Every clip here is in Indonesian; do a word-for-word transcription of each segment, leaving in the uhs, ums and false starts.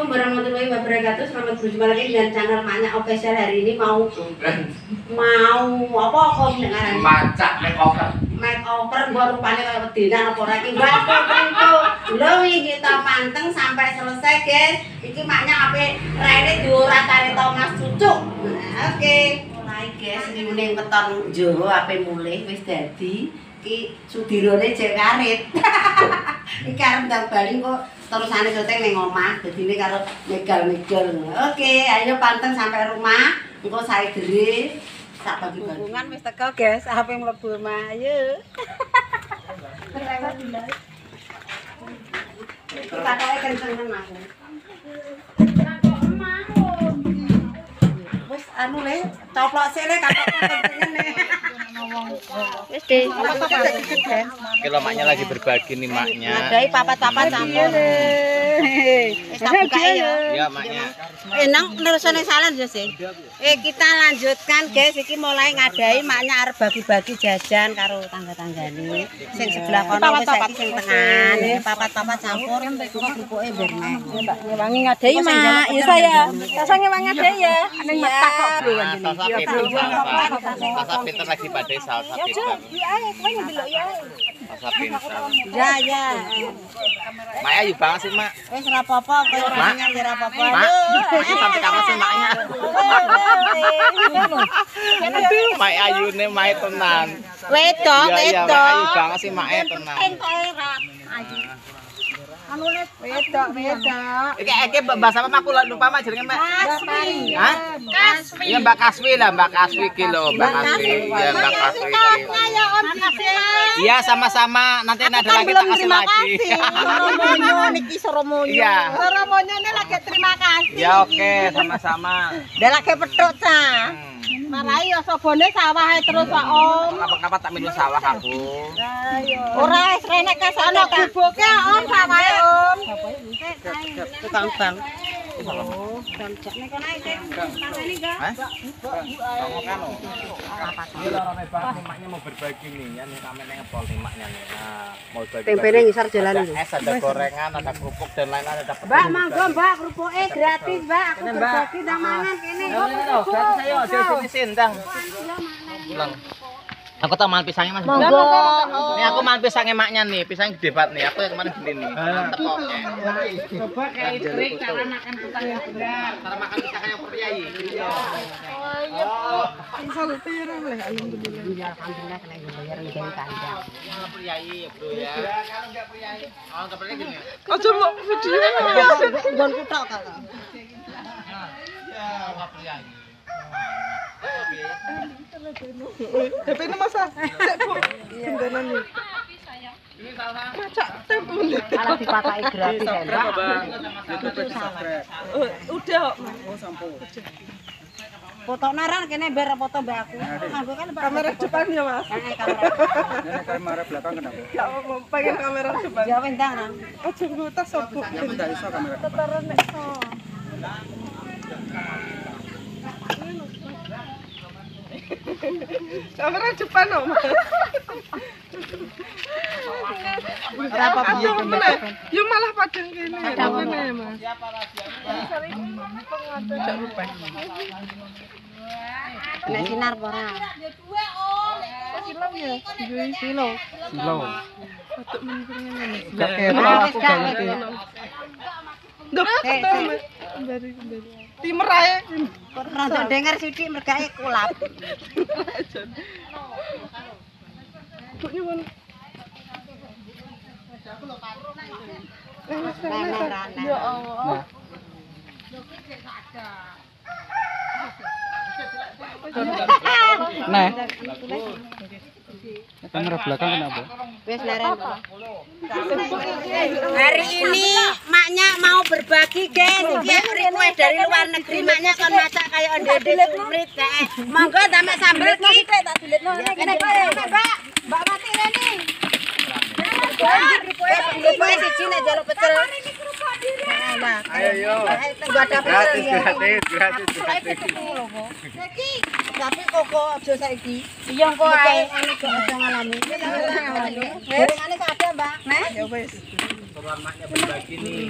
Assalamualaikum warahmatullahi wabarakatuh. Selamat berjumpa lagi dengan channel Maknya Official. Hari ini mau mau apa kok ngarani? Macak makeover. Makeover gua rupane kaya wedina apa ora iki. Gua foto lho iki kita panteng sampai selesai, guys. Iki maknya ape raine diurat karo Thomas Cucuk. Nah, oke. Mulai guys, iki muni weton Jawa ape mulih wis dadi iki sudirone jek karit. Iki arep ndang Bali kok terusane syuting ning omah, dadine karo megal-megal. Oke, ayo panteng sampai rumah. Engko sae dere sak bagi-bagi. Hubungan wis teko, guys. Ape mlebu omah. Ayo. Kita kaya kenceng aku. Wis anu le, coplok sik le kakak kenceng ne. Wis deh, Kalau maknya lagi berbagi nih maknya. Ngadai papat-papat campur. Wis tak buka ya. Iya maknya. Enang nerusane salen ya sih. Eh kita lanjutkan guys, iki mulai ngadai maknya arep bagi-bagi jajan karo tangga-tanggane. Sing sebelah kono wis saiki sing tengan, papat-papat campur grupoke bermeh. Mbak ngewangi ngadai mak, ya saya. Saya ngewangi ngadai ya. Ning matak kok bro Salsa pinter, salsa pinter lagi pada salsa pinter. Ya ae kowe ndelok ya. Salsa pinter. Ya ya. Mak ayu banget sih mak. Wis ora apa-apa, kowe ora nyang ora apa-apa. Mak, ini sampai kapan sih maknya? Aduh, mak ayune mak tenan. Wedok, Iya, iya, mak wedok. ayu banget sih maknya tenan. Anu les wedok, wedok. Iki iki bahasa apa aku lupa mak jenenge mak. Kaswi. Hah? Kaswi. Iya Mbak Kaswi lah, Mbak Kaswi iki lho, Mbak Kaswi. Iya Mbak Kaswi iki. Ya Om Kaswi. Iya sama-sama, nanti ada lagi tak kasih lagi. Soromonyo niki Soromonyo. Iya. Soromonyo ini lagi terima kasih. Ya oke, sama-sama. Dia lagi petuk ta. Marai ya sobone sawah terus Pak Om. Kenapa-kenapa tak minum sawah aku? Ora wis renek kasane gubuke Om sawahe Om. Tukang bang. Oh, damjak nek kono ae sing tangane enggak. Hah? Kamu kan lo. Ini lorone banget maknya mau berbagi nih, ya nih kami ngepol nih maknya nih. Nah, mau berbagi. Tempene ngisar jalan Ada iki. es, ada gorengan, ada kerupuk dan lain-lain ada Mbak, mangga Mbak, kerupuke gratis Mbak. Aku berbagi ndang mangan kene. Ayo, sini sini ndang. Pulang. Aku tak makan pisangnya Mas. Monggo. Ini aku makan pisangnya maknya nih, pisang gede banget nih. Aku yang kemarin beli nih. Mantep kok. Coba kayak trik cara makan pisang yang benar. Cara makan pisang yang priayi. Alhamdulillah kena bayar nggawe kandang. Yang priayi ya, Bro ya. Kalau enggak priayi. Oh, enggak priayi gini. Aja mau video Nggon kutok kalau. Ya, enggak priayi. H P ini masa? Cek Bu, gendanan nih. Ini salah. Macak tempo nih. Kalau dipataki gratis ya, Mbak. Oh, udah kok. Oh, sampun. Foto naran kene biar foto Mbak aku. Nganggo kan Pak. Kamera depan ya, Mas. Heeh, kamera. Ini kamera belakang kenapa? Ya, mau pengen kamera depan. Ya wis ndang nang. Aja ngutas kok, Bu. Enggak iso kamera. Tetaran nek iso. Kamera depan kok, Mas. Ora apa-apa. Yo malah padang kene. Kene, Mas. Nek sinar apa ora? Silau ya. Yo silau. Silau. Untuk menengene. Enggak ketok aku ganti. Duh, kembali kembali. Timer ae. Rada denger sithik mergae kulap. Bu nyuwun. Ya Allah. Nah. Kamera belakang kenapa? Wis leren. Hari ini maknya mau berbagi guys. Iki request dari luar negeri maknya kon masak kayak ondel-ondel sumrit kae. Monggo tamek sambel ki. Tak dilitno kene Mbak. Mbak mati rene. Request siji nek jaluk pecel. Ayo yo. Tunggu ada pecel ya. Gratis, gratis, gratis. Iki tapi koko aja saiki. Iya engko ae anu kok aja ngalami. Wis, ngene ada, Mbak. Nah, Ya wis. keperluan maknya berbagi nih.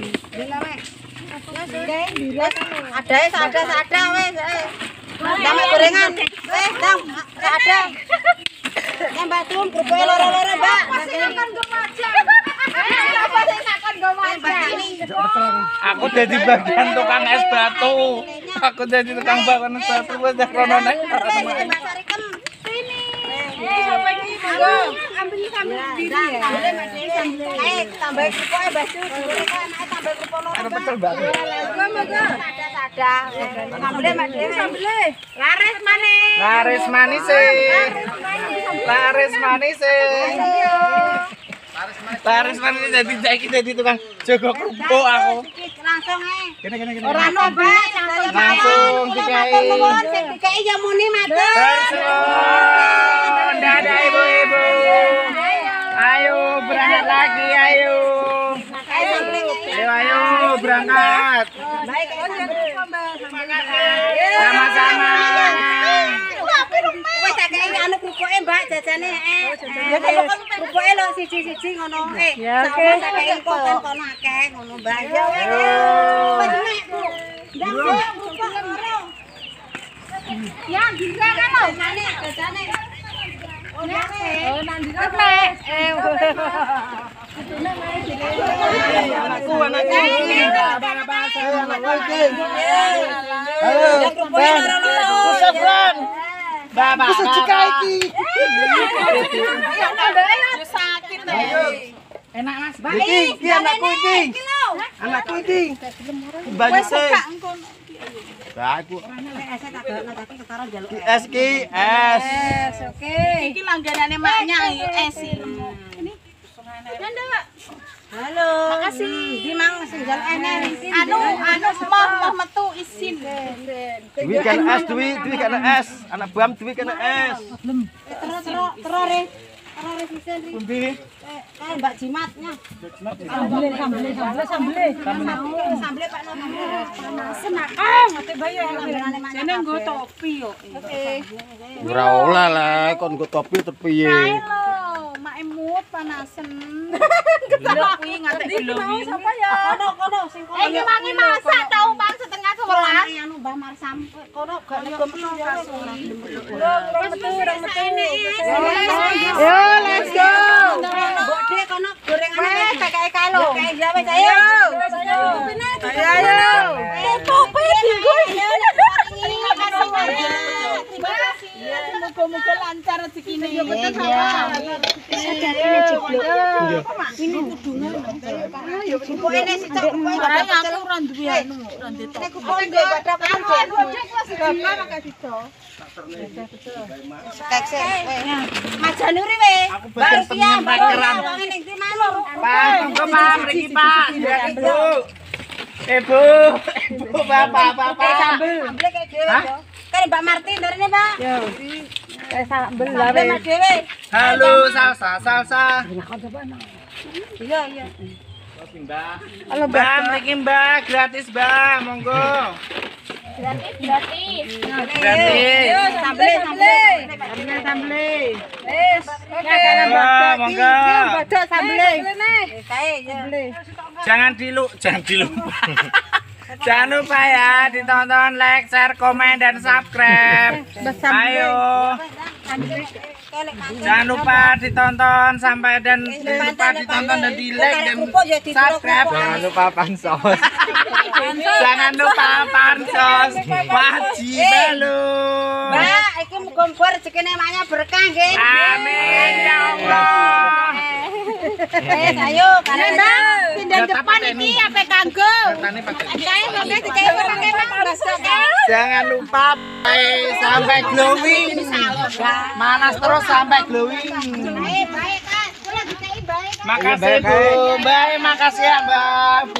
Ada ada ada wes. Dame gorengan. Wes, dam. Ada. Ya Mbak Tum, kerupuk loro-loro, Mbak. Silakan go maja. Apa sih silakan go maja. Aku jadi bagian tukang es batu. Aku jadi tukang bakwan es batu wis dah rono nek. Mbak Sarikem. Sini. Eh, apa ini? Monggo. Ambil sambil diri ya. Boleh Mas sambil. Eh, tambah kerupuknya baju. Boleh kan anake tambah kerupuk loro. Ada pecel batu. Monggo, monggo. Ada-ada. Sambel Mas Dewi. Sambel. Laris manis. Laris manis e. Laris manis e. Laris manis jadi jadi jadi tukang jago kerupuk aku. Langsung ae. Kene kene kene. Ora noba, Langsung dikai. Sing dikai ya muni matur. Tersun. Dadah ibu-ibu. Ayo berangkat lagi ayo. Ayo ayo berangkat. Baik, Sama-sama. Wis tak kei anu krupuke Mbak jajane eh. Ya krupuke lho siji-siji ngono. Eh, oke. Tak kei kok kono akeh ngono Mbak. Ya wis nek Bu. Ndak krupuk loro. Ya bisa kan lho jane jajane. Oh, nanti nek. Eh. Anakku, anakku. Halo, Ben. Susah, Ben. Bapak. Susah jika iki. Sakit Enak Mas. Iki, iki anakku iki. Anakku iki. Banyak sih. Aku. Es ki, es. Oke. Iki langganane maknya es ini. Halo. Makasih. Di mang singgal enek. Anu, anu mau mau metu isin. Dwi kan es, Dwi, Dwi kan es. Anak buam Dwi kan es. Terus terus terus re. Terus re sisen ri. Pundi? Eh, kan Mbak Jimatnya. Sambele, sambele, sambele, sambele. Sambel Pak Nono. Panasen nak. Ah, mate bayi Langganane maknya. jane nggo topi yo. Oke. Ora oleh lah, kon nggo topi terus piye? Halo, mak emut panasen. Delok kuwi ngantek glowing. Sapa ya? Kono kono sing kono. Eh, mangi masak tau Bang setengah sebelas. Anu Mbah Marsam kono gak negom metu ya. Metu, urang metu. Yo, let's go. Mbok Dek kono gorengane wis tak kae kalo. Ya wis ayo. Ayo ayo. Eh, topi dinggo. Terima kasih. Muga-muga lancar rezekine. Yo betul sama. Sadarine jeblok. Ini kudungan. Kok ini sih cok kowe Ora aku ora duwe anu, ora ndek nek kok nggo pada kan. Bapak makasih to. Tekse. Mas Januri we. Baru piye parkiran. wong ning ndi manur. Pak, monggo Pak, mriki Pak. Ibu. Ibu, ibu bapak, bapak. Sambel kayak dhewe yo. Kan Mbak Marti ndarene, Pak. Yo. Kayak sambel lah we. Mas dhewe. Halo, salsa, salsa. Iya, iya. Halo, Mbak. Mriki Mbak, gratis, Mbak. Monggo. Gratis, gratis. Gratis. Sambel, sambel. Sambel, sambel. Wis. Monggo, monggo. Badok sambel. Kae ya. Jangan dilu, jangan dilupa. Jangan lupa ya ditonton, like, share, komen, dan subscribe. Ayo. Jangan lupa ditonton sampai dan jangan lupa ditonton dan di like dan subscribe. Jangan lupa pansos. Jangan lupa pansos. Wajib lu. Mbak, iki muga-muga rezekine maknya berkah nggih. Amin ya Allah. Eh, ayo, karena Mbak. Pindah depan iki ape kanggo. Katanya pakai. Kae sampe dikae pakai basok. Jangan lupa bye, sampai glowing. Manas terus sampai glowing. Eh, baik kan. Kula dikai baik kan. Makasih Bu, bye, makasih ya Mbak Bu.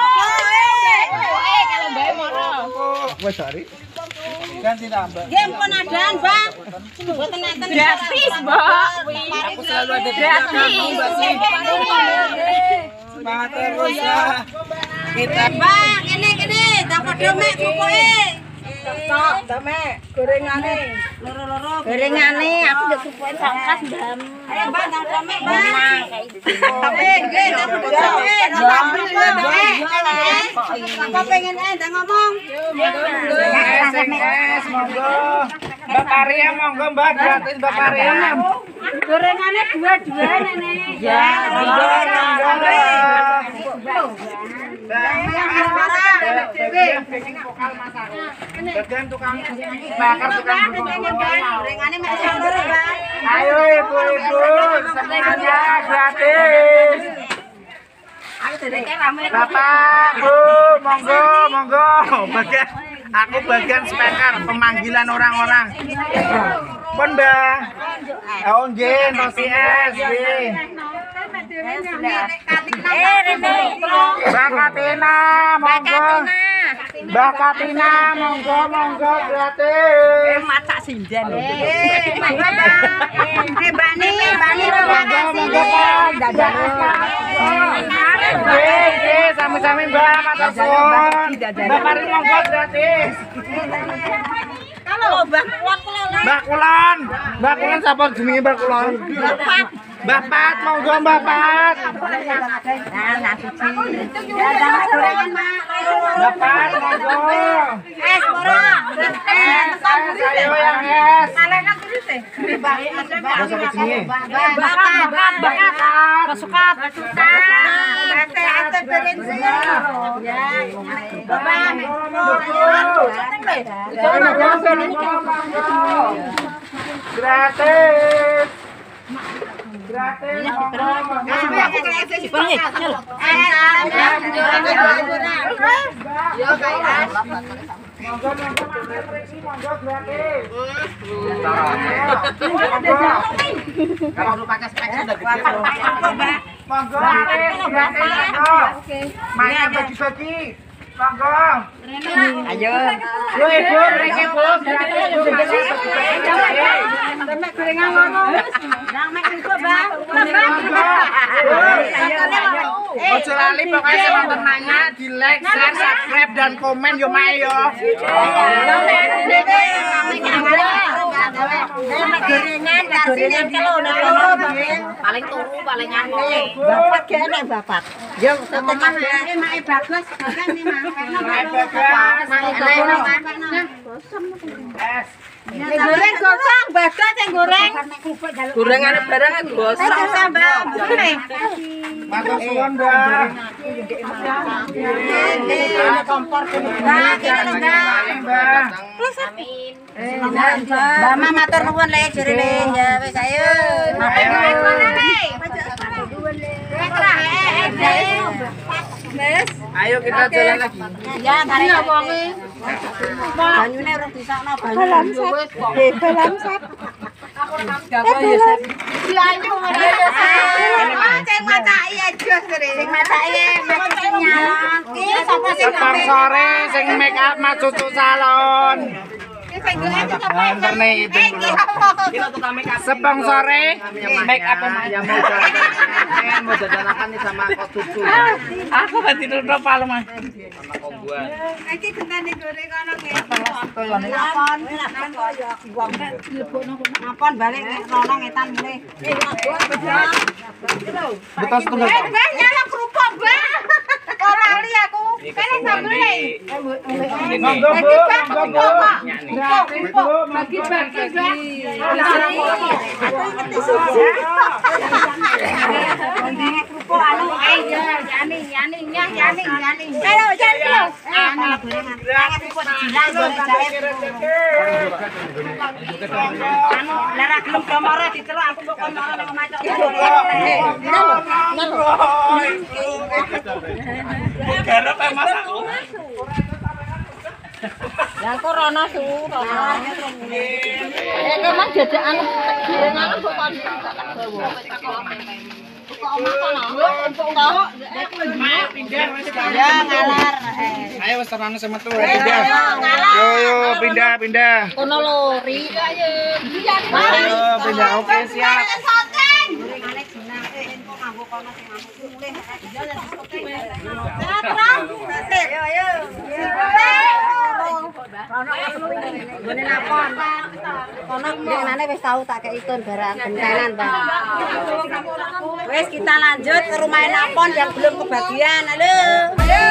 Eh, kalau baik moro. Wes sorry. Ganti tambah. Nggih pun adaan, Bang. Mboten enten Gratis, Mbak. Aku selalu ada di belakang Mbak sih. Semangat terus ya. Kita Mbak, kene kene, tak padha mek kukuke. Tok, Mek. Gorengane. Loro-loro. Gorengane aku yo kupuin sangkas, Mbak. Ayo Mbak, tak padha mek, Mbak. Tapi nggih, tak Kok pengen endang ngomong? Es, es, monggo. Mbak Paria monggo Mbak gratis Mbak Paria. Gorengannya dua-dua nenek. Ya, monggo, monggo. Bagian tukang bakar tukang Gorengannya masih loro, Bang. ayo ibu-ibu semuanya gratis. Bapak, Bu, monggo, monggo. Bagian aku bagian speaker pemanggilan orang-orang. Pun Mbak. Oh nggih, Rosi es nggih. Eh, Rene. Mbak Katina, monggo. Mbak Katina, monggo, monggo gratis. Masak sinden. Eh, Mbak Nini, Mbak Nini Monggo, monggo Pak. Nggih, nggih, sami-sami Mbak, matur suwun. Mbak Pari monggo gratis. Kalau Mbak Kulon Kulon. Mbak Kulon, Mbak Kulon sapa jenenge Mbak Kulon? Mbak Pat, monggo Mbak Pat. Nah, suci. Ya, jangan gorengan, Mak. Mbak Pat, monggo. Es, Bro. Es, Es, ayo yang es. Kalenan terus deh. Bahasa kecilnya. Bakat, bakat, bakat. Kesukat. Kesukat. Ate piring semua. Ya. Bapak. Gratis. Gratis. Monggo monggo monggo gratis. Kalau lu pakai spek udah gede. Monggo gratis, gratis monggo. Mainnya bagi-bagi. Monggo. Ayo. Bu ibu, reke bu, gratis bu. Sampai gorengan ngomong. Nang mek iku, Bang. Ojo lali pokoknya semangat nanya di like, share, subscribe dan komen yo mae yo. Gorengan, gorengan kilo paling turu paling anu. Bapak ge enak bapak. Yo tetekan ae mae bagus, kan iki Mas. Mae bagas, es. Goreng gosong, bagas yang goreng. Gorengane barang gosong sambal. Matur suwun, Mbak. Kompor Mbak, kene Mbak. Plus amin. Mbak Ma matur nuwun le jerene ya wis ayo. Ayo kita jalan lagi. Ya, tarik wonge. Banyune ora disakno banyu wis kok. Dalam sat. Dilanyu ora ya sat. Sing macaki aja sering. Sing macaki nyalon. Ki sapa sing Sepang sore sing make up Mas Cucu Salon. Anterne itu. Sepang sore make up ya mau jalan. Mau jalan sama kok Cucu. Aku berarti nutup palu Mas. Sama kok gua. Iki gentane goreng ana ngene. Apon, apon balik rono ngetan mulih. Betul setengah. Eh, Mbak, nyala kerupuk, Mbak. Ora li aku. Kene sambel. Monggo Bu, monggo Bu. Bagi-bagi, Mbak. Ndine kerupuk anu ayo, yani, yani, yani, yani. Ayo, yani lho. Anu gorengan. Sangat kerupuk dijilang lho, anu lara gelem domore diceluk aku kok kono nang macok. Garap e Mas aku. Lah kok rono su, rono. Eh kok mah jajakan gorengan kok kon tak bawa. Kok omah kono. Pindah Mas. Ya ngalar. Ayo wis terane semetu pindah. Yo yo pindah pindah. Kono lori ayo. Ayo pindah oke siap. Gorengane jenang eh engko nganggo kono sing anu mulih. Ayo ayo. Gone napon. Kono ngene wis tau tak kei ikon barang gentenan, Bang. Wis kita lanjut ke rumah napon yang belum kebagian. Halo.